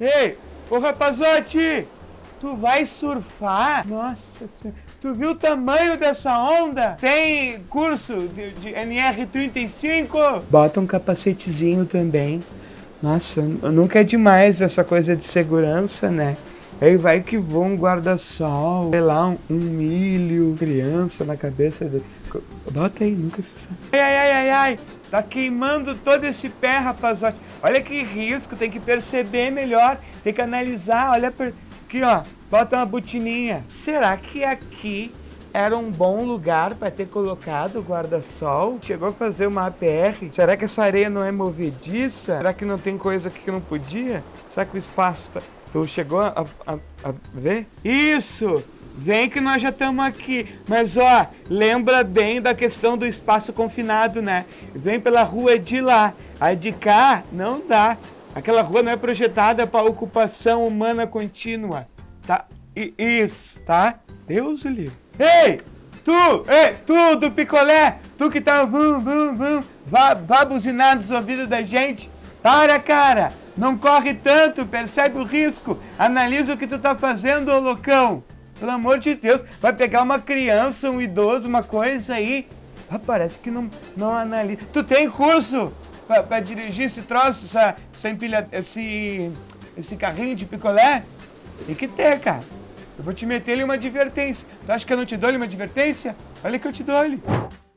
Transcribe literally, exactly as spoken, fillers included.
Ei, ô rapazote, tu vai surfar? Nossa senhora, tu viu o tamanho dessa onda? Tem curso de, de N R trinta e cinco? Bota um capacetezinho também. Nossa, nunca é demais essa coisa de segurança, né? Aí vai que voa um guarda-sol, sei lá, um, um milho, criança na cabeça dele. Bota aí, nunca se sabe. Ai, ai, ai, ai, ai, tá queimando todo esse pé, rapazote. Olha que risco, tem que perceber melhor, tem que analisar, olha per... aqui, ó, bota uma botininha. Será que aqui era um bom lugar para ter colocado o guarda-sol? Chegou a fazer uma A P R? Será que essa areia não é movediça? Será que não tem coisa aqui que não podia? Será que o espaço tá... Tu chegou a, a, a ver? Isso! Vem que nós já estamos aqui. Mas ó, lembra bem da questão do espaço confinado, né? Vem pela rua de lá. A de cá não dá. Aquela rua não é projetada para ocupação humana contínua. Tá? I, isso, tá? Deus o livre. Ei! Tu! Ei! Tu do picolé! Tu que tá vum, vum, vum, vá, vá buzinar nos ouvidos da gente. Para, cara! Não corre tanto, percebe o risco. Analisa o que tu tá fazendo, ô loucão. Pelo amor de Deus, vai pegar uma criança, um idoso, uma coisa aí. Ah, parece que não, não analisa. Tu tem curso pra, pra dirigir esse troço, essa, essa empilha, esse, esse carrinho de picolé? Tem que ter, cara. Eu vou te meter ali uma advertência. Tu acha que eu não te dou ali uma advertência? Olha que eu te dou ali.